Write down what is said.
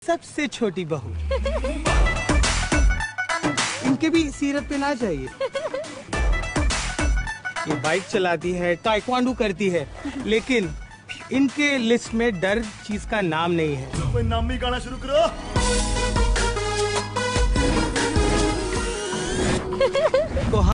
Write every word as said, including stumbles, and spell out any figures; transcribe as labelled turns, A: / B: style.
A: सबसे छोटी बहू। इनके भी सीरत पे ना चाहिए। ये बाइक चलाती है, ताइक्वांडो करती है, लेकिन इनके लिस्ट में डर चीज का नाम नहीं है।
B: कोई नामी गाना शुरू करो।
A: तो